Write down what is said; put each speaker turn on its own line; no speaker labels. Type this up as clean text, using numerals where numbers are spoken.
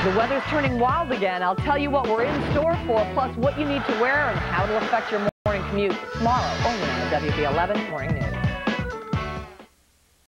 The weather's turning wild again. I'll tell you what we're in store for, plus what you need to wear and how it'll affect your morning commute tomorrow only on the WP11 Morning News.